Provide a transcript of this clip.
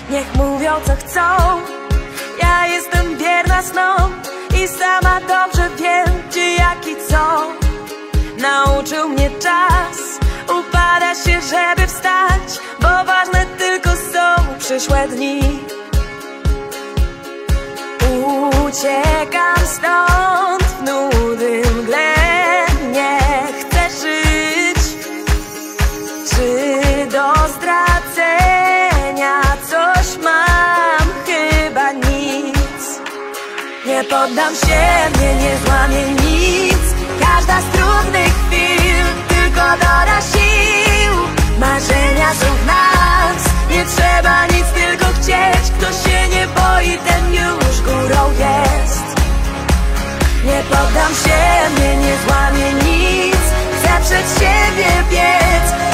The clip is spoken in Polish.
Niech mówią co chcą, ja jestem wierna snom i sama dobrze wiem, gdzie, jak i co. Nauczył mnie czas, upada się, żeby wstać, bo ważne tylko są przyszłe dni. Uciekam stąd w nudy mgle, nie chcę żyć. Czy do zdradzenia coś mam? Chyba nic. Nie poddam się, mnie nie złamie nic. Każda z trudnych chwil tylko doda sił. Marzenia są w nas, nie trzeba nic, tylko chcieć. Kto się nie boi, ten już górą jest. Nie poddam się, mnie nie złamie nic. Chcę przed siebie biec.